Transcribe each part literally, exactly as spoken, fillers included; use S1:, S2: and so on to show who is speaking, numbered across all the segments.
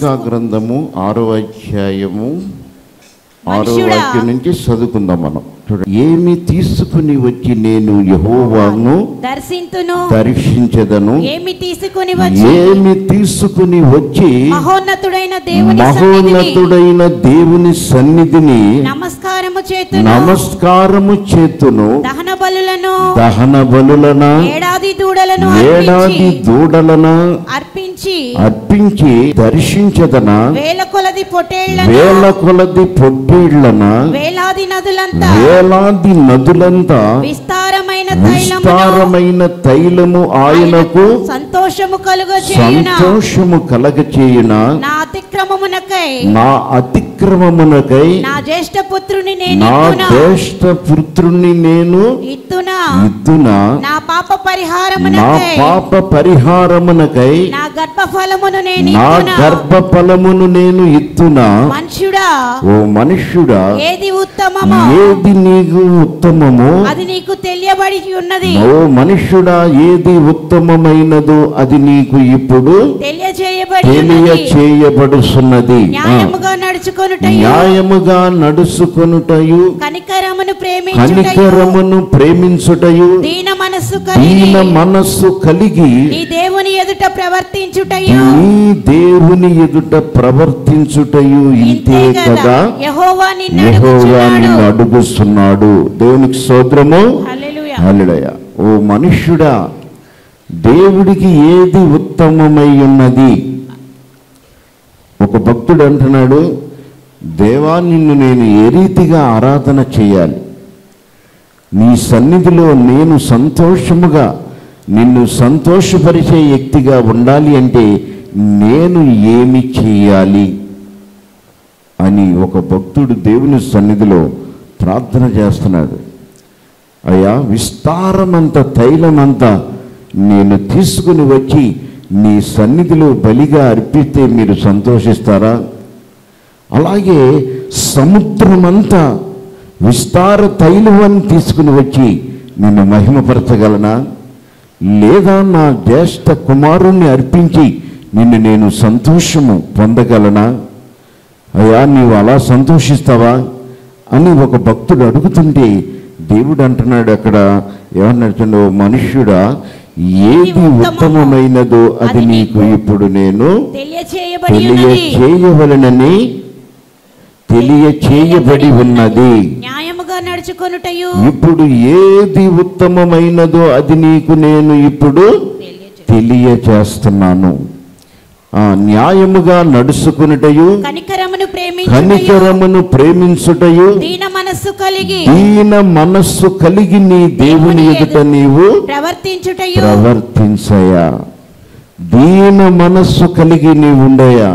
S1: లూకా గ్రంథము ఆరో అధ్యాయము ఆరో వాక్యం నుంచి చదువుకుందాం మనం. ఏమి తీసుకుని వచ్చి నేను యెహోవాను
S2: దర్శింతును
S1: దర్శించెదను,
S2: ఏమి తీసుకుని వచ్చి
S1: ఏమి తీసుకుని వచ్చి
S2: మహోన్నతుడైన దేవుని
S1: మహోన్నతుడైన దేవుని సన్నిధిని
S2: నమస్కారము చేతును
S1: నమస్కారము చేతును
S2: దహన బలులను
S1: దహన బలులను
S2: ఏడాది దూడలను
S1: ఏడాది దూడలను
S2: అర్పించి
S1: అర్పించి దర్శించదన,
S2: వేల కొలది పొట్టేళ్లను
S1: వేల కొలది పొట్టేళ్లను
S2: వేలాది నదులంతా
S1: వేలాది నదులంతా
S2: విస్తారమైన
S1: విస్తారమైన తైలము ఆయనకు
S2: సంతోషము కలుగచేయున
S1: సంతోషము కలగచేయున,
S2: నా అతిక్రమమునకై
S1: నా అతిక్రమమునకై
S2: నా జ్యేష్ఠ పుత్రుని నేను
S1: నా
S2: ఇత్తునా
S1: జ్యేష్ఠ పుత్రుణ్ణి నేను
S2: ఇత్తునా
S1: ఇద్దునా,
S2: నా పాప
S1: నా
S2: పరిహారమునకై
S1: పాప పరిహారమునకై
S2: నా గర్భఫలమును నేను
S1: నా
S2: ఇత్తునా.
S1: గర్భఫలమును నేను ఇత్తునా.
S2: మనుష్యుడా,
S1: ఓ మనుష్యుడా,
S2: ఏది ఉత్తమమో
S1: ఏది నీకు ఉత్తమమో
S2: అది నీకు తెలియబడి ఉన్నది.
S1: ఓ మనుష్యుడా, ఏది ఉత్తమమైనదో అది నీకు ఇప్పుడు
S2: తెలియజేయబడి ఉన్నది.
S1: తెలియచేయబడుచున్నది.
S2: న్యాయముగా నడుచుకొనుటయు
S1: న్యాయముగా నడుచుకొనుటయు
S2: కనికరమును ప్రేమించుటయు
S1: కనికరమును ప్రేమించుటయు
S2: దీన మనస్సు కలిగి
S1: దీన మనస్సు కలిగి
S2: నీ దేవుని ఎదుట ప్రవర్తించుటయు
S1: నీ దేవుని ఎదుట ప్రవర్తించుటయు ఇంతే కదా
S2: యెహోవా నిన్ను
S1: యెహోవా నిన్ను
S2: అడుగుచున్నాడు.
S1: అడుగుస్తున్నాడు. దేవునికి స్తోత్రము.
S2: హల్లెలూయా.
S1: హల్లెలూయా. ఓ మనుష్యుడా, దేవుడికి ఏది ఉత్తమమై ఉన్నది? ఒక భక్తుడు అంటున్నాడు, దేవా నిన్ను నేను ఏ రీతిగా ఆరాధన చేయాలి, నీ సన్నిధిలో నేను సంతోషముగా నిన్ను సంతోషపరిచే వ్యక్తిగా ఉండాలి అంటే నేను ఏమి చేయాలి అని ఒక భక్తుడు దేవుని సన్నిధిలో ప్రార్థన చేస్తున్నాడు. అయ్యా, విస్తారమంత తైలమంతా నేను తీసుకుని వచ్చి నీ సన్నిధిలో బలిగా అర్పిస్తే మీరు సంతోషిస్తారా? అలాగే సముద్రమంతా విస్తార తైలమని తీసుకుని వచ్చి నిన్ను మహిమపరచగలనా? లేదా నా జ్యేష్ఠ కుమారుణ్ణి అర్పించి నిన్ను నేను సంతోషము పొందగలనా? అయ్యా, నీవు అలా సంతోషిస్తావా అని ఒక భక్తుడు అడుగుతుంటే దేవుడు అంటున్నాడు అక్కడ, ఏమన్నాడు? మనుష్యుడా, ఏది ఉత్తమమైనదో అది నీకు ఇప్పుడు నేను
S2: తెలియచేయబడి ఉన్నది.
S1: తెలియచేయవలనని తెలియచేయబడి ఉన్నది.
S2: న్యాయముగా నడుచుకొనుటయు
S1: ఇప్పుడు ఏది ఉత్తమమైనదో అది నీకు నేను ఇప్పుడు తెలియచేస్తున్నాను. ఆ న్యాయముగా నడుచుకునుటయు
S2: కనికరమును ప్రేమించుటయు
S1: కనికరమును ప్రేమించుటయు
S2: దీన మనస్సు కలిగి
S1: దీన మనస్సు కలిగి నీ దేవుని ఎదుట నీవు
S2: ప్రవర్తించుటయు
S1: ప్రవర్తించయా. దీన మనస్సు కలిగి నీవు ఉండయా.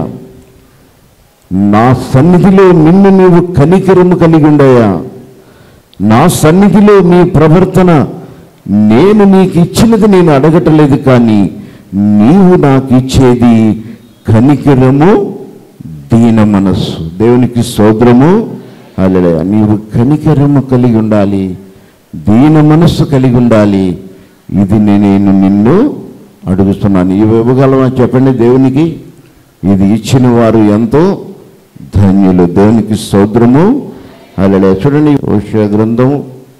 S1: నా సన్నిధిలో నిన్ను నీవు కనికరము కలిగి ఉండయా. నా సన్నిధిలో నీ ప్రవర్తన, నేను నీకు ఇచ్చినది నేను అడగటలేదు, కానీ నీవు నాకు ఇచ్చేది కనికరము, దీన మనస్సు. దేవునికి స్తోత్రము. హల్లెలూయా. నీవు కనికరము కలిగి ఉండాలి, దీన మనస్సు కలిగి ఉండాలి. ఇది నేను నిన్ను అడుగుతున్నాను. ఇవి ఇవ్వగలవా చెప్పండి దేవునికి? ఇది ఇచ్చిన వారు ఎంతో ధన్యులు. దేవునికి స్తోత్రము. హల్లెలూయా. చూడండి, హోషేయ గ్రంథం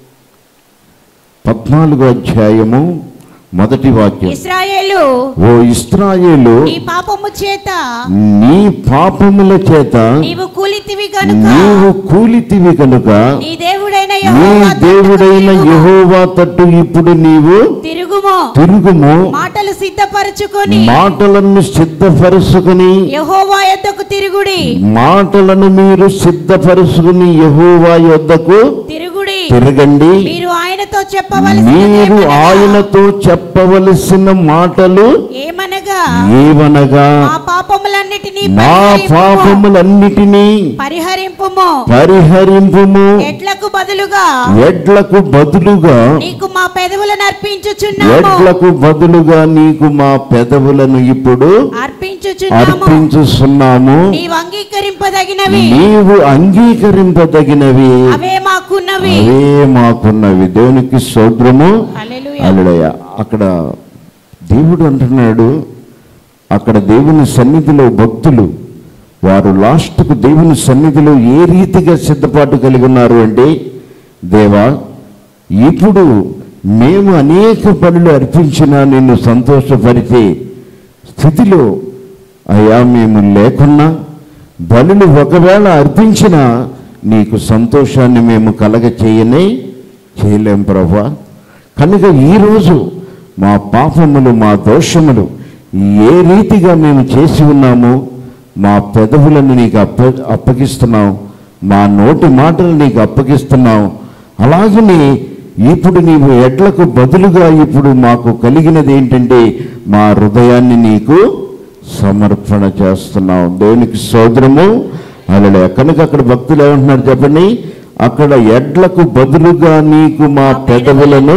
S1: పద్నాలుగో అధ్యాయము మొదటి వాక్యం.
S2: ఇశ్రాయేలు,
S1: ఓ ఇశ్రాయేలు,
S2: నీ పాపము చేత
S1: నీ పాపముల చేత
S2: నీవు కూలితివి కనుక
S1: నీవు కూలితివి కనుక
S2: నీ దేవుడైన
S1: నీ
S2: యెహోవా తట్టుకు
S1: దేవుడైన
S2: తిరుగుము.
S1: యెహోవా తట్టు ఇప్పుడు నీవు
S2: తిరుగుము.
S1: తిరుగుము.
S2: మాటలు సిద్ధపరచుకొని
S1: మాటలను సిద్ధపరుచుకుని
S2: యెహోవా యొద్దకు తిరుగుడి.
S1: మాటలను మీరు సిద్ధపరుచుకుని యెహోవా యొద్దకు
S2: తిరుగుడి.
S1: తిరగండి.
S2: మీరు ఆయనతో చెప్పవలసిన
S1: మీరు ఆయనతో చెప్పవలసిన మాటలు
S2: ఏమనగా
S1: ఏవనగా,
S2: మా పాపములన్నిటినీ
S1: మా
S2: పరిహరింపుము.
S1: పాపములన్నిటినీ
S2: పరిహరింపుము.
S1: పరిహరింపుము.
S2: ఎడ్లకు బదులుగా
S1: ఎడ్లకు బదులుగా
S2: నీకు మా పెదవులను అర్పించుచున్నాము.
S1: ఎడ్లకు బదులుగా నీకు మా పెదవులను ఇప్పుడు
S2: అర్పించుచున్నాము.
S1: అర్పించుచున్నాము.
S2: నీవు అంగీకరింపదగినవి
S1: నీవు అంగీకరింపదగినవి
S2: అవే మాకున్నవి.
S1: అవే మాకున్నవి. దేవునికి స్తోత్రము.
S2: హల్లెలూయా.
S1: హల్లెలూయా. అక్కడ దేవుడు అంటున్నాడు, అక్కడ దేవుని సన్నిధిలో భక్తులు వారు లాస్ట్కు దేవుని సన్నిధిలో ఏ రీతిగా సిద్ధపాటు కలిగి ఉన్నారు అంటే, దేవా ఇప్పుడు మేము అనేక పనులు అర్పించినా నిన్ను సంతోషపరిచే స్థితిలో అయ్యా మేము లేకున్నా, బలులు ఒకవేళ అర్పించినా నీకు సంతోషాన్ని మేము కలగ చేయనే చేయలేం ప్రభువా. కనుక ఈరోజు మా పాపములు మా దోషములు ఏ రీతిగా మేము చేసి ఉన్నామో మా పెదవులను నీకు అప్ప అప్పగిస్తున్నాం మా నోటి మాటలు నీకు అప్పగిస్తున్నాం. అలాగనే ఇప్పుడు నీవు ఎడ్లకు బదులుగా ఇప్పుడు మాకు కలిగినది ఏంటంటే మా హృదయాన్ని నీకు సమర్పణ చేస్తున్నాం. దేవునికి స్తోత్రము. హల్లెలూయా. కనుక అక్కడ భక్తులు ఏమంటున్నారు చెప్పండి, అక్కడ ఎడ్లకు బదులుగా నీకు మా పెదవులను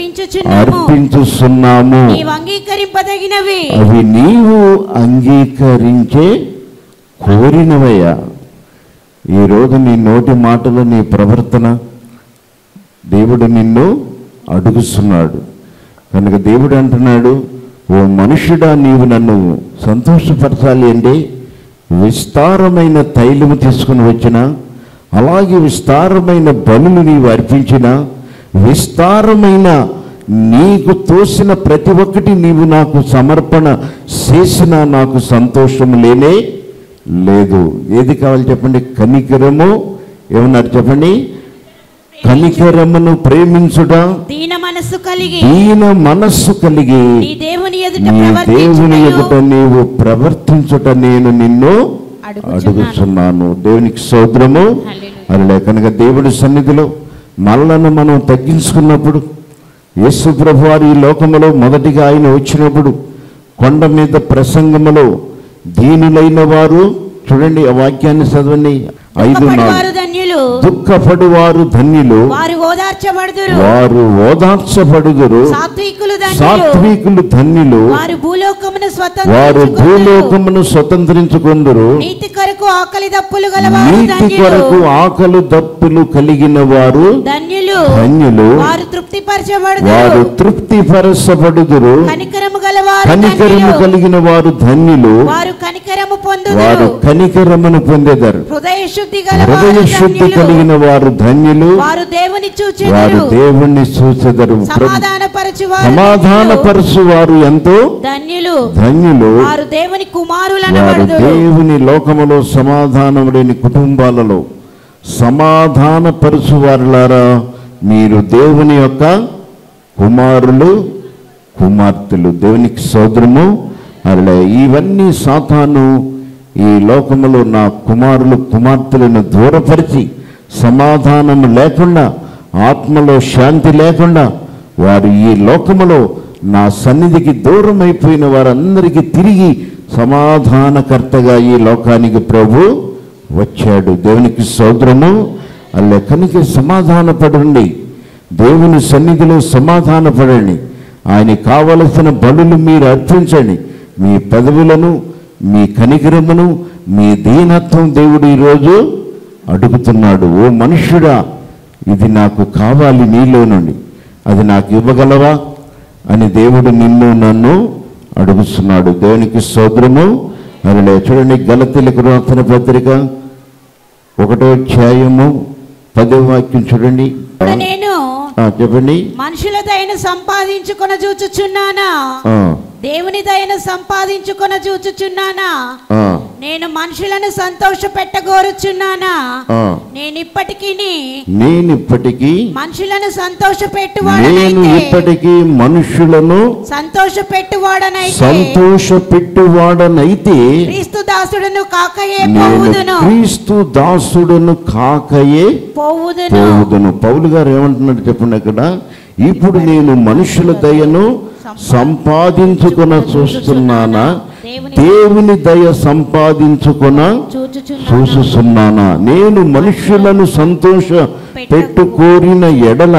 S1: అర్పించుస్తున్నాము,
S2: అంగీకరింపదగినవి
S1: అవి నీవు అంగీకరించే కోరినవయ్యా. ఈరోజు నీ నోటి మాటలు నీ ప్రవర్తన దేవుడు నిన్ను అడుగుతున్నాడు. కనుక దేవుడు అంటున్నాడు, ఓ మనుష్యుడా నీవు నన్ను సంతోషపరచాలి అంటే విస్తారమైన తైలము తీసుకుని వచ్చిన, అలాగే విస్తారమైన బలులు నీవు అర్పించిన, విస్తారమైన నీకు తోసిన ప్రతి ఒక్కటి నీవు నాకు సమర్పణ చేసిన నాకు సంతోషం లేనే లేదు. ఏది కావాలి చెప్పండి? కనికరము. ఏమన్నారు చెప్పండి? కనికరమును ప్రేమించుట,
S2: దీన మనస్సు కలిగి
S1: దీన మనస్సు కలిగి
S2: నీ దేవుని ఎదుట
S1: నీ దేవుని ఎదుట నీవు ప్రవర్తించుట నేను నిన్ను అడుగుతున్నాను. దేవునికి స్తోత్రము. అలా కనుక దేవుడి సన్నిధిలో మనలను మనం తగ్గించుకున్నప్పుడు, యేసు ప్రభువారు ఈ లోకములో మొదటిగా ఆయన వచ్చినప్పుడు కొండ మీద ప్రసంగములో దీనులైన వారు, చూడండి ఆ వాక్యాన్ని చదవండి, ఐదు నాలుగు, దుఃఖపడువారు ధన్యులు,
S2: వారు ఓదార్చబడుదురు,
S1: వారు ఓదార్చబడుదురు,
S2: సాత్వికులు
S1: సాత్వికులు ధన్యులు,
S2: వారు భూలోకమును
S1: వారు భూలోకమును స్వతంత్రించుకొందురు,
S2: నీతి కొరకు ఆకలి దప్పులు గలవారు
S1: నీతి కొరకు ఆకలి దప్పులు కలిగిన వారు
S2: ధన్యులు,
S1: ధన్యులు,
S2: వారు తృప్తిపరచబడుదురు,
S1: వారు తృప్తిపరచబడుదురు,
S2: కనికరము గలవారు
S1: కనికరము కలిగిన వారు ధన్యులు,
S2: వారు కనికరము పొందుదురు,
S1: వారు కనికరమును పొందెదరు,
S2: హృదయ శుద్ధి
S1: హృదయ శుద్ధి కలిగిన వారు ధన్యులు,
S2: వారు దేవుని
S1: వారు
S2: చూచెదరు,
S1: దేవుణ్ణి చూచెదరు,
S2: సమాధానపరచువారు
S1: సమాధానపరచు వారు ఎంతో
S2: ధన్యులు,
S1: ధన్యులు,
S2: వారు దేవుని కుమారులు
S1: వారు
S2: అనబడుదురు.
S1: దేవుని లోకములో సమాధానం లేని కుటుంబాలలో సమాధానపరచు వారులారా మీరు దేవుని యొక్క కుమారులు కుమార్తెలు. దేవునికి స్తోత్రము. అలా ఇవన్నీ సాతాను ఈ లోకములో నా కుమారులు కుమార్తెలను దూరపరిచి సమాధానం లేకుండా, ఆత్మలో శాంతి లేకుండా వారు ఈ లోకములో నా సన్నిధికి దూరం అయిపోయిన వారందరికీ తిరిగి సమాధానకర్తగా ఈ లోకానికి ప్రభు వచ్చాడు. దేవునికి స్తోత్రము. అలా కనుక సమాధానపడండి, దేవుని సన్నిధిలో సమాధానపడండి, ఆయన కావలసిన బలులు మీరు అర్పించండి. మీ పెదవులను, మీ కనికరమును, మీ దీనత్వం దేవుడు ఈరోజు అడుగుతున్నాడు. ఓ మనుష్యుడా, ఇది నాకు కావాలి నీలో నుండి, అది నాకు ఇవ్వగలవా అని దేవుడు నిన్ను నన్ను అడుగుతున్నాడు. దేవునికి స్తోత్రము. అలా చూడండి, గలతీయులకు రాసిన పత్రిక ఒకటో అధ్యాయము పదో వాక్యం చూడండి.
S2: నేను
S1: చెప్పండి.
S2: మనుషుల దయను సంపాదించుకొన చూచుచున్నానా, దేవుని దయను సంపాదించుకొన చూచుచున్నానా, నేను మనుషులను సంతోష పెట్టగోరుచున్నానా, నేనిప్పటికీ
S1: నేనిప్పటికీ
S2: మనుషులను సంతోష
S1: నేను
S2: పెట్టువాడనైతే
S1: ఇప్పటికీ మనుషులను
S2: సంతోష పెట్టువాడనైతే
S1: సంతోష పెట్టువాడనైతే
S2: క్రీస్తు దాసుడును కాకయే
S1: నేను
S2: పోవుదును
S1: క్రీస్తు దాసుడును కాకయే
S2: పోవుదును.
S1: పోవుదును. పౌలు గారు ఏమంటున్నారు చెప్పండి అక్కడ, ఇప్పుడు నేను మనుషుల దయను సంపాదించుకున చూస్తున్నానా, దేవుని దయ సంపాదించుకున చూస్తున్నానా. నేను మనుషులను సంతోష పెట్టుకోరిన ఎడల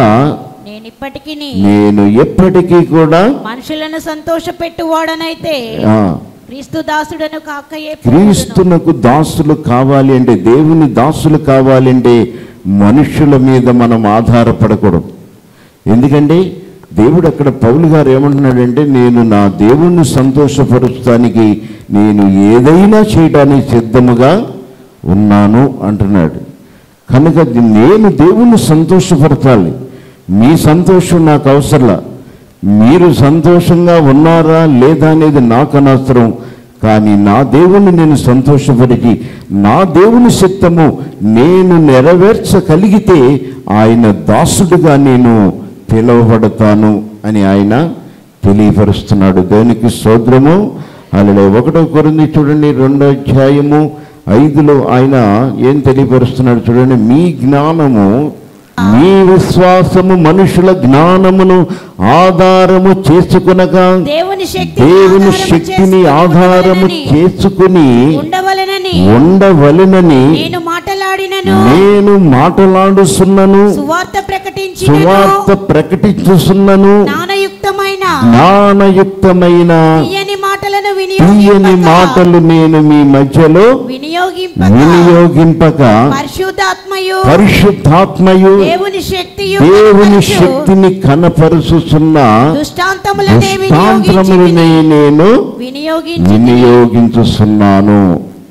S1: నేను ఎప్పటికీ కూడా
S2: మనుషులను సంతోష పెట్టువాడనైతే క్రీస్తు దాసుడను కాకయే
S1: క్రీస్తునకు దాసులు కావాలి అంటే, దేవుని దాసులు కావాలంటే మనుషుల మీద మనం ఆధారపడకూడదు. ఎందుకంటే దేవుడు అక్కడ పౌలు గారు ఏమంటున్నాడంటే, నేను నా దేవుణ్ణి సంతోషపరచడానికి నేను ఏదైనా చేయడానికి సిద్ధముగా ఉన్నాను అంటున్నాడు. కనుక నేను దేవుణ్ణి సంతోషపరచాలి. మీ సంతోషం నాకు అవసరంలా. మీరు సంతోషంగా ఉన్నారా లేదా అనేది నాకు అనవసరం. కానీ నా దేవుణ్ణి నేను సంతోషపరిచి నా దేవుని చిత్తము నేను నెరవేర్చగలిగితే ఆయన దాసుడుగా నేను పిలువబడతాను అని ఆయన తెలియపరుస్తున్నాడు. దేవునికి స్తోత్రము. అలాగే ఒకటో కొరింథీ చూడండి, రెండో అధ్యాయము ఐదులో ఆయన ఏం తెలియపరుస్తున్నాడు చూడండి. మీ జ్ఞానము, మీ విశ్వాసము మనుషుల జ్ఞానమును ఆధారము చేసుకునక
S2: దేవుని శక్తి
S1: దేవుని శక్తిని ఆధారము చేసుకుని
S2: ఉండవలెనని
S1: ఉండవలెనని
S2: నేను మాటలాడినను
S1: నేను మాటలాడుచున్నను,
S2: సువార్త ప్రకటించి
S1: సువార్త ప్రకటించుచున్నను,
S2: జ్ఞానయుక్తమైన
S1: జ్ఞానయుక్తమైన
S2: తీయని మాటలను
S1: తీయని మాటలు నేను మీ మధ్యలో
S2: వినియోగింపక
S1: వినియోగింపక
S2: పరిశుద్ధాత్మయు
S1: పరిశుద్ధాత్మయు
S2: దేవుని శక్తియు
S1: దేవుని శక్తిని కనపరుచుచున్న
S2: దృష్టాంతములనే
S1: దృష్టాంతములనే నేను
S2: వినియోగించి
S1: వినియోగించుచున్నాను.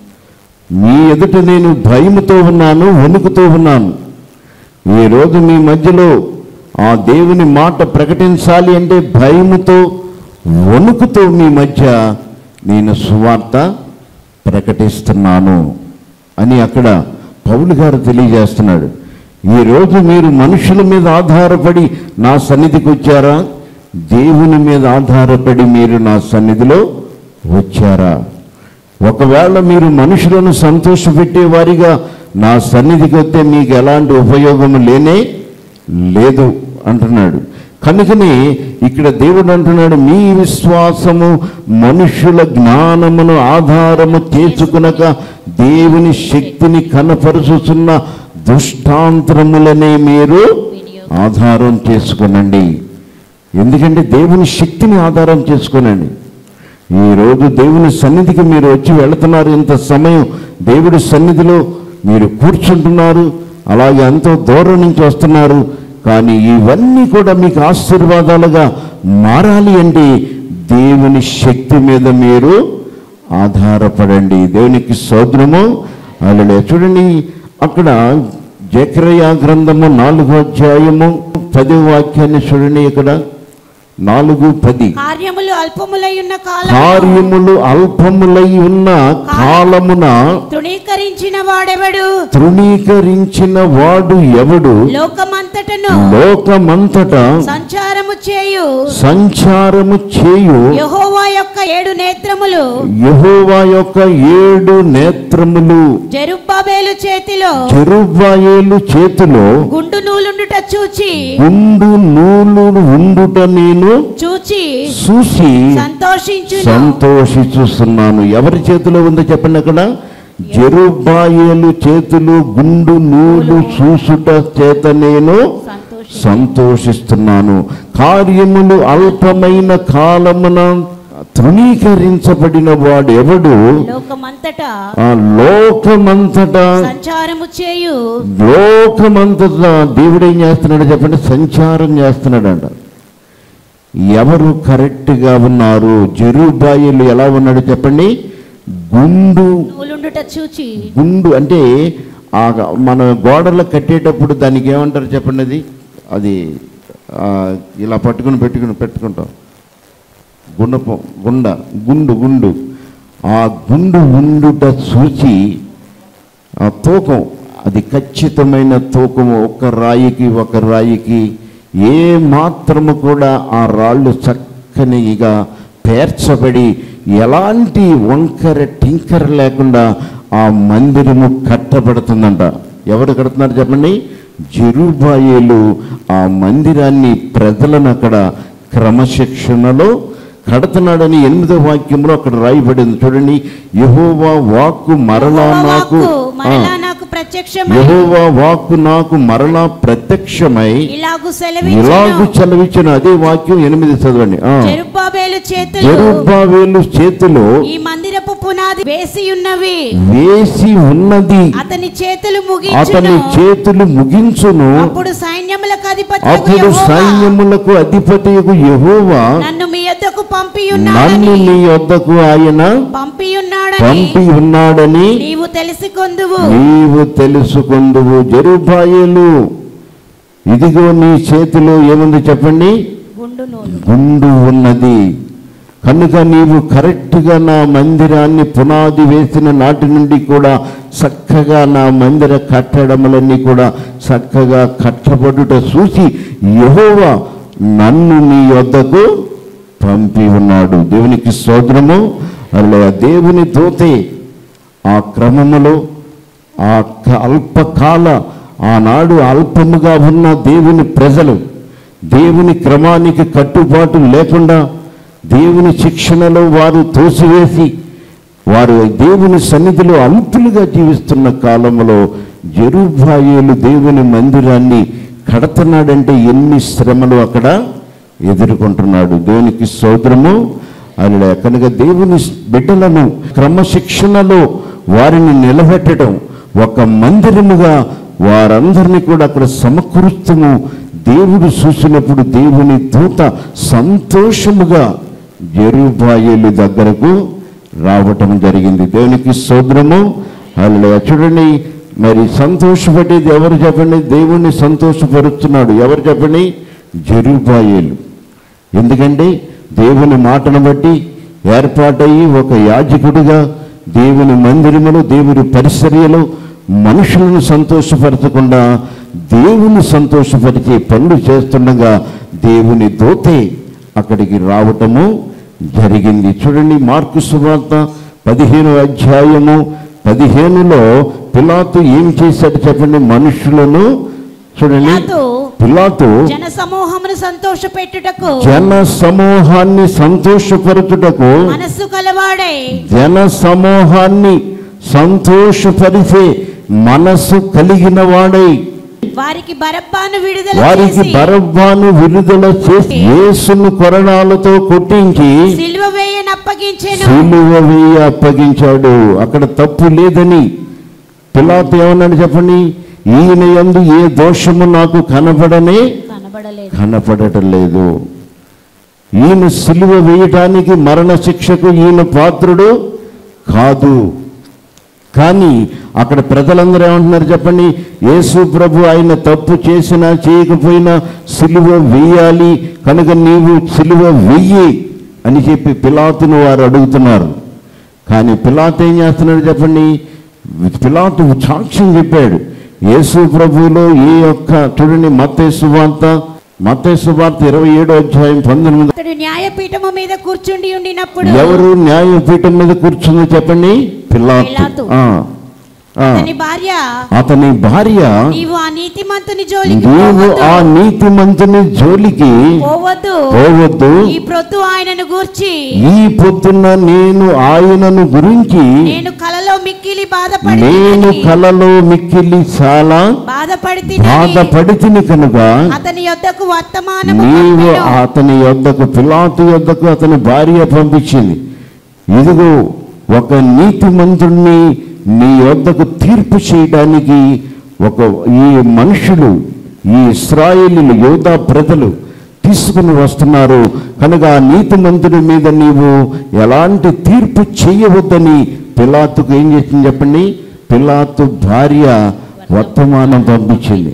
S1: మీ ఎదుట నేను భయముతో ఉన్నాను, వణుకుతో ఉన్నాను. ఈరోజు మీ మధ్యలో ఆ దేవుని మాట ప్రకటించాలి అంటే భయముతో వణుకుతో మీ మధ్య నేను సువార్త ప్రకటిస్తున్నాను అని అక్కడ పౌలు గారు తెలియజేస్తున్నాడు. ఈరోజు మీరు మనుషుల మీద ఆధారపడి నా సన్నిధికి వచ్చారా? దేవుని మీద ఆధారపడి మీరు నా సన్నిధిలో వచ్చారా? ఒకవేళ మీరు మనుషులను సంతోషపెట్టే వారిగా నా సన్నిధికి వస్తే మీకు ఎలాంటి ఉపయోగం లేనే లేదు అంటున్నాడు. కనుకనే ఇక్కడ దేవుడు అంటున్నాడు, మీ విశ్వాసము మనుషుల జ్ఞానమును ఆధారము చేసుకునక దేవుని శక్తిని కనపరుచుచున్న దృష్టాంతములనే మీరు ఆధారం చేసుకునండి. ఎందుకంటే దేవుని శక్తిని ఆధారం చేసుకునండి. ఈరోజు దేవుని సన్నిధికి మీరు వచ్చి వెళుతున్నారు, ఇంత సమయం దేవుడి సన్నిధిలో మీరు కూర్చుంటున్నారు, అలాగే ఎంతో దూరం నుంచి వస్తున్నారు. కానీ ఇవన్నీ కూడా మీకు ఆశీర్వాదాలుగా మారాలి అంటే దేవుని శక్తి మీద మీరు ఆధారపడండి. దేవునికి స్తోత్రము. అలాగే చూడండి, అక్కడ జెకర్యా గ్రంథము నాలుగో అధ్యాయము పదో వాక్యాన్ని చూడండి. ఇక్కడ నాలుగు పది
S2: కార్యములు అల్పములై ఉన్న కాలమున
S1: కార్యములు అల్పములై ఉన్న కాలమున
S2: తృణీకరించిన వాడెవడు
S1: తృణీకరించిన వాడు ఎవడు
S2: లోకమంతటను
S1: లోకమంతటా
S2: సంచారము చేయు
S1: సంచారము చేయు
S2: యెహోవా యొక్క ఏడు నేత్రములు
S1: యెహోవా యొక్క ఏడు నేత్రములు
S2: జెరుబ్బాబేలు చేతిలో
S1: జెరుబ్బాయేలు చేతిలో
S2: గుండు నూలుండుట చూచి
S1: గుండు నూలు ఉండుట నేను
S2: చూచి
S1: చూసి
S2: సంతోషించును
S1: సంతోషిస్తున్నాను. ఎవరి చేతిలో ఉందో చెప్పండి. అక్కడ జెరుబ్బాయేలు చేతులు గుండు నూలు చూసుట చేత నేను సంతోషిస్తున్నాను. కార్యములు అల్పమైన కాలమున తృణీకరించబడిన వాడు ఎవడు
S2: లోకమంతటా
S1: లోకమంతటా
S2: సంచారము చేయు
S1: లోకమంతటా దేవుడు ఏం చేస్తున్నాడు చెప్పండి? సంచారం చేస్తున్నాడంట. ఎవరు కరెక్ట్గా ఉన్నారు? జెరుబ్బాయేలు ఎలా ఉన్నాడు చెప్పండి? గుండు
S2: నూలుండుట చూచి
S1: గుండు అంటే ఆ మన గోడలు కట్టేటప్పుడు దానికి ఏమంటారు చెప్పండి? అది అది ఇలా పట్టుకుని పెట్టుకుని పెట్టుకుంటాం గుండపం గుండ గుండు గుండు ఆ గుండు ఉండుట చూచి ఆ తూకం, అది ఖచ్చితమైన తూకము, ఒక రాయికి ఒక రాయికి ఏ మాత్రము కూడా ఆ రాళ్ళు చక్కనిగా పేర్చబడి ఎలాంటి వంకర టింకర లేకుండా ఆ మందిరము కట్టబడుతుందంట. ఎవరు కడుతున్నారు చెప్పండి? జెరుబ్బాయేలు ఆ మందిరాన్ని ప్రజలను అక్కడ క్రమశిక్షణలో కడుతున్నాడని ఎనిమిదో వాక్యంలో అక్కడ రాయబడింది చూడండి. యెహోవా వాక్కు మరలా నాకు యెహోవా వాక్కు నాకు మరలా ప్రత్యక్షమై ఇలాగు సెలవిచ్చిన అదే వాక్యం ఎనిమిది చదవండి.
S2: జెరుబ్బాబేలు చేతిలో
S1: జెరుబ్బాబేలు చేతిలో
S2: ఈ మందిరపు పునాది వేసి ఉన్నవి,
S1: వేసి ఉన్నది,
S2: అతని చేతులు
S1: అతని
S2: ముగించును.
S1: చేతులు ముగించును.
S2: అప్పుడు సైన్యములకు అధిపతి
S1: అప్పుడు సైన్యములకు అధిపతియగు యెహోవా
S2: నన్ను మీ యొద్దకు పంపి
S1: నన్ను
S2: ఉన్నాడని
S1: నీ యొద్దకు ఆయన
S2: పంపి ఉన్నాడని
S1: పంపి ఉన్నాడని
S2: నీవు తెలుసుకొందువు.
S1: నీవు తెలుసుకొందువు. జెరుబ్బాయెలు, ఇదిగో నీ చేతిలో ఏముంది చెప్పండి?
S2: గుండు నూలు.
S1: గుండు ఉన్నది కనుక నీవు కరెక్ట్గా నా మందిరాన్ని పునాది వేసిన నాటి నుండి కూడా చక్కగా నా మందిర కట్టడములన్నీ కూడా చక్కగా కట్టబడుట చూసి యెహోవా నన్ను నీ యొద్దకు పంపి ఉన్నాడు. దేవునికి స్తోత్రము. అలా దేవుని దూతే ఆ క్రమములో ఆ అల్పకాల ఆనాడు అల్పముగా ఉన్న దేవుని ప్రజలు దేవుని క్రమానికి కట్టుబాటు లేకుండా దేవుని శిక్షణలో వారు తోసివేసి వారు దేవుని సన్నిధిలో అల్పులుగా జీవిస్తున్న కాలంలో జెరుబ్బాయెలు దేవుని మందిరాన్ని కడతన్నాడంటే ఎన్ని శ్రమలు అక్కడ ఎదుర్కొంటున్నాడు. దేవునికి స్తోత్రము. అలా కనుక దేవుని బిడ్డలను క్రమశిక్షణలో వారిని నిలబెట్టడం, ఒక మందిరముగా వారందరినీ కూడా అక్కడ సమకూరుస్తూ దేవుడు చూసినప్పుడు దేవుని దూత సంతోషముగా జెరుబ్బాయెలు దగ్గరకు రావటం జరిగింది. దేవునికి స్తోత్రము. అలా చూడండి, మరి సంతోషపడేది ఎవరు చెప్పండి? దేవుణ్ణి సంతోషపరుస్తున్నాడు ఎవరు చెప్పండి? జెరుబ్బాయెలు. ఎందుకంటే దేవుని మాటను బట్టి ఏర్పాటయ్యి ఒక యాజకుడిగా దేవుని మందిరములో దేవుని పరిచర్యలో మనుషులను సంతోషపరచకుండా దేవుని సంతోషపరిచే పనులు చేస్తుండగా దేవుని దూతే అక్కడికి రావటము జరిగింది. చూడండి, మార్కు సువార్త పదిహేను అధ్యాయము పదిహేనులో పిలాతు ఏం చేశాడు చెప్పండి? మనుషులను చూడండి, పిలాతు
S2: జన సమూహమును సంతోషపెట్టుటకు
S1: జన సమూహాన్ని సంతోషపరచుటకు
S2: మనస్సు కలవాడై
S1: జన సమూహాన్ని సంతోషపరిచే మనస్సు కలిగిన వాడై
S2: వారికి బరబ్బాను విడుదల
S1: వారికి
S2: చేసి
S1: బరబ్బాను విడుదల చేసి యేసును కొరడాలతో కొట్టించి
S2: సిలువ వేయని అప్పగించెను.
S1: సిలువ వేయ అప్పగించాడు. అక్కడ తప్పు లేదని పిలాతు ఏమన్నాడు చెప్పండి? ఈయన యందు ఏ దోషము నాకు కనబడనే
S2: కనబడలేదు
S1: కనపడటం లేదు. ఈయన సిలువ వేయటానికి మరణ శిక్షకు ఈయన పాత్రుడు కాదు. కానీ అక్కడ ప్రజలందరూ ఏమంటున్నారు చెప్పండి? యేసు ప్రభు ఆయన తప్పు చేసినా చేయకపోయినా సిలువ వేయాలి కనుక నీవు సిలువ వెయ్యి అని చెప్పి పిలాతును వారు అడుగుతున్నారు. కానీ పిలాతు ఏం చేస్తున్నాడు చెప్పండి? పిలాతు సాక్ష్యం చెప్పాడు. యేసు ప్రభువులో ఏ ఒక్క చూడండి, మత్తయి సువార్త మత్తయి సువార్త ఇరవై ఏడో అధ్యాయం పంతొమ్మిది.
S2: అతడు న్యాయపీఠము మీద కూర్చుండి ఉండినప్పుడు
S1: ఎవరు న్యాయపీఠం మీద కూర్చుందో చెప్పండి? పిలాతు.
S2: పిలాతు.
S1: ఆ ఆ.
S2: అతని భార్య
S1: అతని భార్య
S2: నీవు ఆ నీతిమంతుని జోలికి
S1: నీవు
S2: పోవద్దు.
S1: ఆ నీతిమంతుని జోలికి
S2: పోవద్దు.
S1: పోవద్దు.
S2: ఈ ప్రొద్దు ఆయనను గూర్చి
S1: ఈ పొద్దున్న నేను ఆయనను గురించి
S2: నేను కలలో మిక్కిలి బాధపడి
S1: నేను కలలో మిక్కిలి చాలా
S2: బాధపడి
S1: బాధపడితిని కనుక
S2: అతని యొద్దకు వర్తమానము
S1: నీవు
S2: పంపెను.
S1: అతని యొద్దకు పిలాతు యొద్దకు అతని భార్య పంపించింది. ఇదిగో ఒక నీతిమంతుణ్ణి నీ యొద్దకు తీర్పు చేయడానికి ఒక ఈ మనుషులు ఈ ఇశ్రాయేలీయులు యోధా ప్రజలు తీసుకుని వస్తున్నారు కనుక ఆ నీతిమంతుడి మీద నీవు ఎలాంటి తీర్పు చేయవద్దని పిలాతుకు ఏం చేసింది చెప్పండి? పిలాతు భార్య వర్తమానం పంపించింది.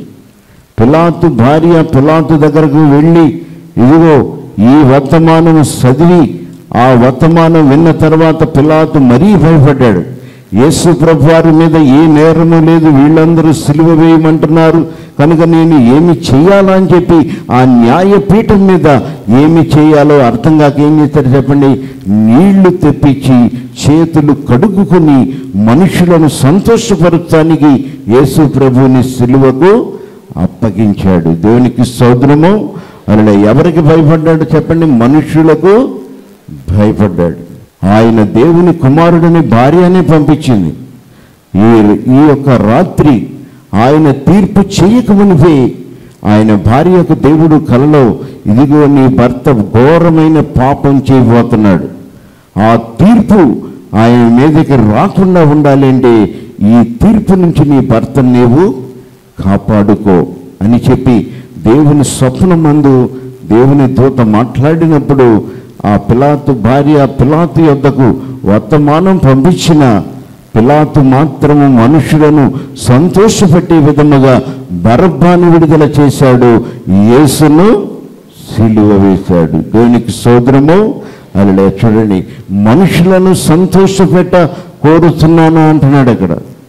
S1: పిలాతు భార్య పిలాతు దగ్గరకు వెళ్ళి ఇదిగో ఈ వర్తమానం చదివి ఆ వర్తమానం విన్న తర్వాత పిలాతు మరీ భయపడ్డాడు. యేసు ప్రభు వారి మీద ఏ నేరము లేదు, వీళ్ళందరూ సిలువ వేయమంటున్నారు కనుక నేను ఏమి చేయాలా అని చెప్పి ఆ న్యాయపీఠం మీద ఏమి చేయాలో అర్థం కాక ఏం చేశారు చెప్పండి? నీళ్లు తెప్పించి చేతులు కడుగుకొని మనుషులను సంతోషపరచడానికి యేసు ప్రభువుని సిలువకు అప్పగించాడు. దేవునికి స్తోత్రము. అలా ఎవరికి భయపడ్డాడు చెప్పండి? మనుషులకు భయపడ్డాడు. ఆయన దేవుని కుమారుడిని భార్యనే పంపించింది. ఈ ఈ యొక్క రాత్రి ఆయన తీర్పు చేయకమునిపే ఆయన భార్యకు దేవుడు కలలో ఇదిగో నీ భర్త ఘోరమైన పాపం చేయబోతున్నాడు, ఆ తీర్పు ఆయన మీదకి రాకుండా ఉండాలి అంటే ఈ తీర్పు నుంచి నీ భర్తను నీవు కాపాడుకో అని చెప్పి దేవుని స్వప్నమందు దేవుని దూత మాట్లాడినప్పుడు ఆ పిలాతు భార్య పిలాతు యొద్దకు వర్తమానం పంపించిన పిలాతు మాత్రము మనుషులను సంతోషపెట్టే విధముగా బరబ్బాను విడుదల చేశాడు, యేసును సిలువ వేశాడు. దేవునికి స్తోత్రము. అలా చూడండి, మనుషులను సంతోషపెట్ట కోరుతున్నాను అంటున్నాడు అక్కడ.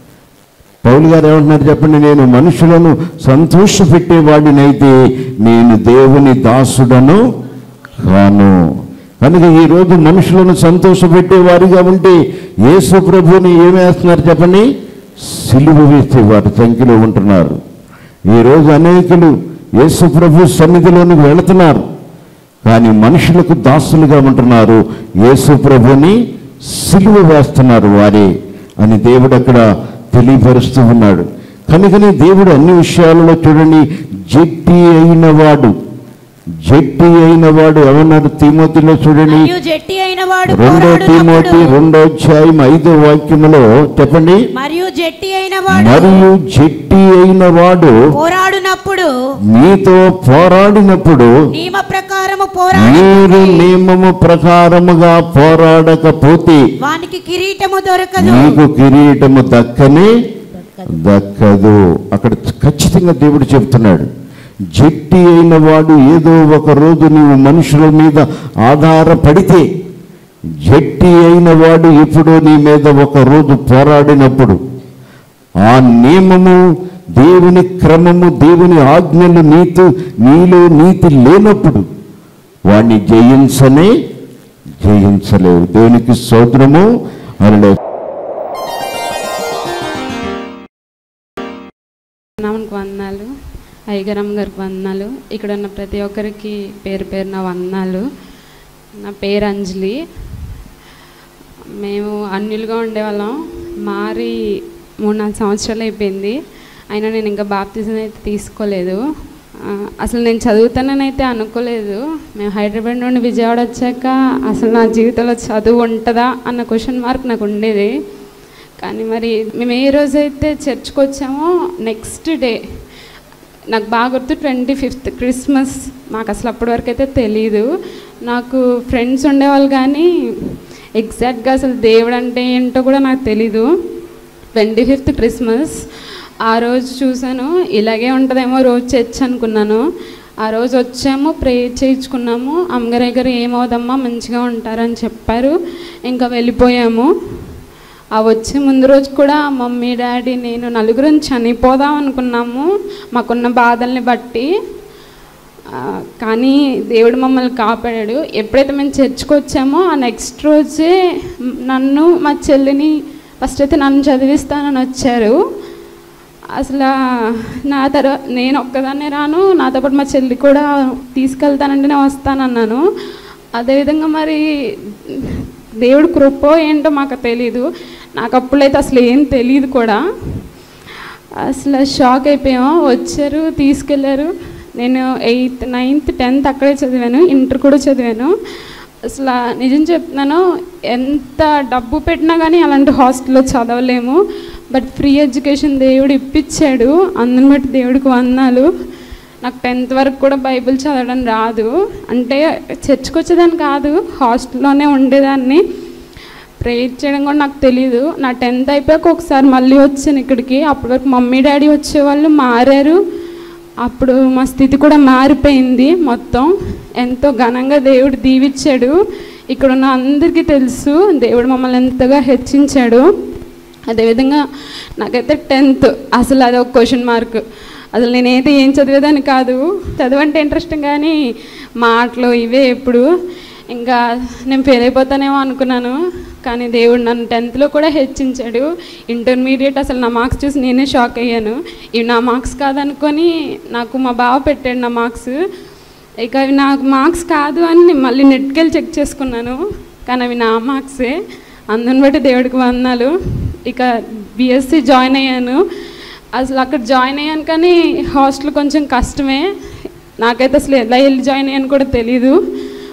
S1: పౌలు గారు ఏమంటున్నారు చెప్పండి, నేను మనుషులను సంతోషపెట్టేవాడినైతే నేను దేవుని దాసుడను కాను. కనుక ఈరోజు మనుషులను సంతోషపెట్టేవారిగా ఉంటే యేసు ప్రభువుని ఏమేస్తున్నారు చెప్పండి, సిలువ వేసే వారి సంఖ్యలో ఉంటున్నారు. ఈరోజు అనేకులు యేసు ప్రభు సన్నిధిలోనికి వెళుతున్నారు, కానీ మనుషులకు దాసులుగా ఉంటున్నారు, యేసు ప్రభుని సిలువ వేస్తున్నారు వారే అని దేవుడు అక్కడ తెలియపరుస్తూ ఉన్నాడు. కనుకనే దేవుడు అన్ని విషయాలలో చూడండి, జట్టి అయిన వాడు జట్టి అయిన వాడు ఏమన్నారు తిమోతిలో చూడండి, రెండో తిమోతి రెండో అధ్యాయం ఐదో వాక్యములో చెప్పండి,
S2: మరియు జట్టి అయిన వాడు
S1: మరియు జట్టి అయిన వాడు
S2: పోరాడునప్పుడు
S1: మీతో పోరాడినప్పుడు
S2: నియమ ప్రకారము పోరాడు
S1: మీరు నియమము ప్రకారముగా పోరాడకపోతే
S2: వానికి కిరీటము దొరకదు,
S1: నీకు కిరీటము దక్కనే దక్కదు. అక్కడ ఖచ్చితంగా దేవుడు చెప్తున్నాడు, జట్టి అయిన వాడు ఏదో ఒక రోజు నీవు మనుషుల మీద ఆధారపడితే, జట్టి అయిన వాడు ఎప్పుడో నీ మీద ఒక రోజు పోరాడినప్పుడు, ఆ నియమము దేవుని క్రమము దేవుని ఆజ్ఞలు నీతి నీలో నీతి లేనప్పుడు వాడిని జయించనే జయించలేవు. దేవునికి స్తోత్రము. అలా
S3: నామకు వందనాలు, అయ్యగారమ్మ గారికి వందనాలు, ఇక్కడ ఉన్న ప్రతి ఒక్కరికి పేరు పేరు నా వందనాలు. నా పేరు అంజలి. మేము అన్యులుగా ఉండేవాళ్ళం, మారి మూడు నాలుగు సంవత్సరాలు అయిపోయింది. అయినా నేను ఇంకా బాప్తిజం అయితే తీసుకోలేదు. అసలు నేను చదువుతానైతే అనుకోలేదు. మేము హైదరాబాద్ నుండి విజయవాడ వచ్చాక అసలు నా జీవితంలో చదువు ఉంటుందా అన్న క్వశ్చన్ మార్క్ నాకు ఉండేది. కానీ మరి మేము ఏ రోజైతే చర్చ్కి వచ్చామో నెక్స్ట్ డే నాకు బాగా గుర్తు, ట్వంటీ ఫిఫ్త్ క్రిస్మస్. మాకు అసలు అప్పటి వరకు అయితే తెలీదు. నాకు ఫ్రెండ్స్ ఉండేవాళ్ళు కానీ ఎగ్జాక్ట్గా అసలు దేవుడు అంటే ఏంటో కూడా నాకు తెలీదు. ట్వంటీ ఫిఫ్త్ క్రిస్మస్ ఆ రోజు చూసాను, ఇలాగే ఉంటుందేమో రోజు చర్చ్ అనుకున్నాను. ఆ రోజు వచ్చాము, ప్రేయర్ చేయించుకున్నాము. అమ్మగారి గారు ఏమవుదమ్మా మంచిగా ఉంటారని చెప్పారు. ఇంకా వెళ్ళిపోయాము. ఆ వచ్చే ముందు రోజు కూడా మమ్మీ డాడీ నేను నలుగురం చనిపోదాం అనుకున్నాము మాకున్న బాధల్ని బట్టి. కానీ దేవుడు మమ్మల్ని కాపాడాడు. ఎప్పుడైతే మేము చర్చ్కి వచ్చామో ఆ నెక్స్ట్ రోజే నన్ను మా చెల్లిని ఫస్ట్ అయితే నన్ను చదివిస్తానని వచ్చారు. అసలు నా తర్వాత నేను ఒక్కదాన్నే రాను, నాతో పాటు మా చెల్లి కూడా తీసుకెళ్తానంటే నేను వస్తానన్నాను. అదేవిధంగా మరి దేవుడు కృపో ఏంటో మాకు తెలీదు. నాకు అప్పుడైతే అసలు ఏం తెలియదు కూడా. అసలు షాక్ అయిపోయాము. వచ్చారు, తీసుకెళ్ళారు. నేను ఎయిత్ నైన్త్ టెన్త్ అక్కడే చదివాను, ఇంటర్ కూడా చదివాను. అసలు నిజం చెప్తున్నాను, ఎంత డబ్బు పెట్టినా కానీ అలాంటి హాస్టల్లో చదవలేము. బట్ ఫ్రీ ఎడ్యుకేషన్ దేవుడు ఇప్పించాడు. అందుని బట్టి దేవుడికి వందనాలు. నాకు టెన్త్ వరకు కూడా బైబిల్ చదవడం రాదు. అంటే చర్చ్కి వచ్చేదాన్ని కాదు, హాస్టల్లోనే ఉండేదాన్ని. ప్రేయర్ చేయడం కూడా నాకు తెలీదు. నా టెన్త్ అయిపోయాక ఒకసారి మళ్ళీ వచ్చాను ఇక్కడికి. అప్పటి వరకు మమ్మీ డాడీ వచ్చేవాళ్ళు, మారారు. అప్పుడు మా స్థితి కూడా మారిపోయింది మొత్తం. ఎంతో ఘనంగా దేవుడు దీవించాడు. ఇక్కడ ఉన్న అందరికీ తెలుసు దేవుడు మమ్మల్ని ఎంతగా హెచ్చించాడు. అదేవిధంగా నాకైతే టెన్త్ అసలు అది ఒక క్వశ్చన్ మార్క్. అసలు నేనైతే ఏం చదివేదాన్ని కాదు. చదువంటే ఇంట్రెస్ట్ కానీ మాటలు ఇవే ఎప్పుడు. ఇంకా నేను ఫెయిల్ అయిపోతానేమో అనుకున్నాను. కానీ దేవుడు నన్ను టెన్త్లో కూడా హెచ్చించాడు. ఇంటర్మీడియట్ అసలు నా మార్క్స్ చూసి నేనే షాక్ అయ్యాను. ఇవి నా మార్క్స్ కాదనుకొని నాకు మా బావ పెట్టాడు నా మార్క్స్. ఇక అవి నాకు మార్క్స్ కాదు అని మళ్ళీ నెట్కి వెళ్ళి చెక్ చేసుకున్నాను. కానీ అవి నా మార్క్సే. అందుని బట్టి దేవుడికి వందనాలు. ఇక బీఎస్సీ జాయిన్ అయ్యాను. అసలు అక్కడ జాయిన్ అయ్యాను కానీ హాస్టల్ కొంచెం కష్టమే. నాకైతే అసలు ఎలా వెళ్ళి జాయిన్ అయ్యాను కూడా తెలీదు.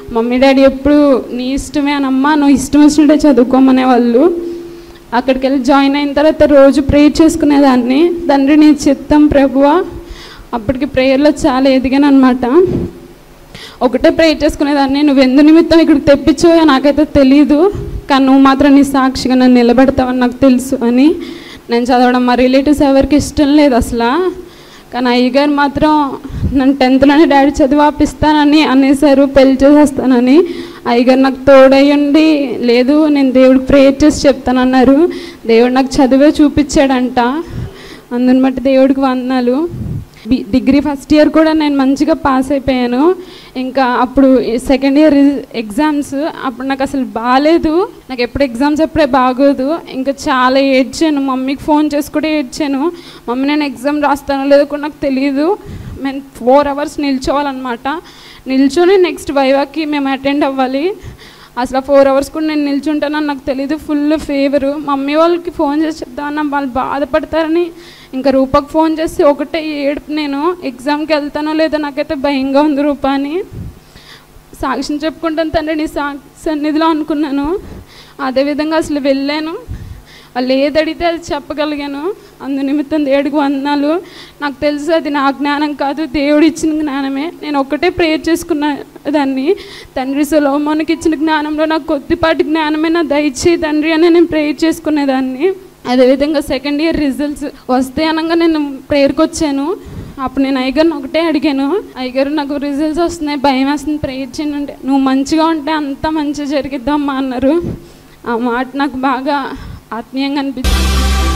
S3: మమ్మీ డాడీ ఎప్పుడు నీ ఇష్టమే అనమ్మా, నువ్వు ఇష్టం వచ్చినట్టే చదువుకోమనే వాళ్ళు. అక్కడికి వెళ్ళి జాయిన్ అయిన తర్వాత రోజు ప్రేయర్ చేసుకునేదాన్ని. తండ్రి నీ చిత్తం ప్రభువా. అప్పటికి ప్రేయర్లో చాలా ఎదిగాను అనమాట. ఒకటే ప్రేయర్ చేసుకునేదాన్ని, నువ్వు ఎందు నిమిత్తం ఇక్కడికి తెప్పించావో నాకైతే తెలీదు, కానీ నువ్వు మాత్రం నీ సాక్షిగా నన్ను నిలబెడతావని నాకు తెలుసు అని. నేను చదవడం మా రిలేటివ్స్ ఎవరికి ఇష్టం లేదు అసలు, కానీ అయ్యగారు మాత్రం నన్ను టెన్త్లోనే డాడీ చదివి ఆపిస్తానని అనేసారు, పెళ్లి చేసేస్తానని. అయ్యగారు నాకు తోడయ్యండి, లేదు నేను దేవుడికి ప్రేయర్ చేసి చెప్తానన్నారు. దేవుడు నాకు చదివే చూపించాడంట, అందుని బట్టి దేవుడికి వందనాలు. బి డిగ్రీ ఫస్ట్ ఇయర్ కూడా నేను మంచిగా పాస్ అయిపోయాను. ఇంకా అప్పుడు సెకండ్ ఇయర్ ఎగ్జామ్స్, అప్పుడు నాకు అసలు బాగాలేదు, నాకు ఎప్పుడు ఎగ్జామ్స్ ఎప్పుడే బాగోదు. ఇంకా చాలా ఏడ్చాను, మమ్మీకి ఫోన్ చేసి కూడా ఏడ్చాను. మమ్మీ నేను ఎగ్జామ్ రాస్తానో లేదో కూడా నాకు తెలియదు. మేము ఫోర్ అవర్స్ నిల్చోవాలన్నమాట. నిల్చొని నెక్స్ట్ వైవాకి మేము అటెండ్ అవ్వాలి. అసలు ఫోర్ అవర్స్ కూడా నేను నిల్చుంటానని నాకు తెలీదు. Full fever. మమ్మీ వాళ్ళకి ఫోన్ చేసి చెప్తామన్నా వాళ్ళు బాధపడతారని ఇంకా రూపాకి ఫోన్ చేసి ఒకటే ఏడుపు. నేను ఎగ్జామ్కి వెళ్తానో లేదో నాకైతే భయంగా ఉంది రూపా అని. సాక్ష్యం చెప్పుకుంటాను తండ్రి నీ సా సన్నిధిలో అనుకున్నాను. అదేవిధంగా అసలు వెళ్ళాను, వాళ్ళు ఏది అడిగితే అది చెప్పగలిగాను. అందు నిమిత్తం దేవుడికి వందనాలు. నాకు తెలుసు అది నా జ్ఞానం కాదు, దేవుడు ఇచ్చిన జ్ఞానమే. నేను ఒక్కటే ప్రేయర్ చేసుకున్న దాన్ని, తండ్రి సొలొమోనుకి ఇచ్చిన జ్ఞానంలో నాకు కొద్దిపాటి జ్ఞానమే నా దయచేయి తండ్రి అని నేను ప్రేయర్ చేసుకునేదాన్ని. అదేవిధంగా సెకండ్ ఇయర్ రిజల్ట్స్ వస్తే అనగా నేను ప్రేయర్కి వచ్చాను. అప్పుడు నేను అయ్యగారిని ఒకటే అడిగాను, అయ్యగారు నాకు రిజల్ట్స్ వస్తున్నాయి, భయం వేస్తుంది, ప్రేయర్ చేయండి అంటే, నువ్వు మంచిగా ఉంటే అంతా మంచిగా జరిగిద్దమ్మా అన్నారు. ఆ మాట నాకు బాగా ఆత్మీయంగా అనిపించింది.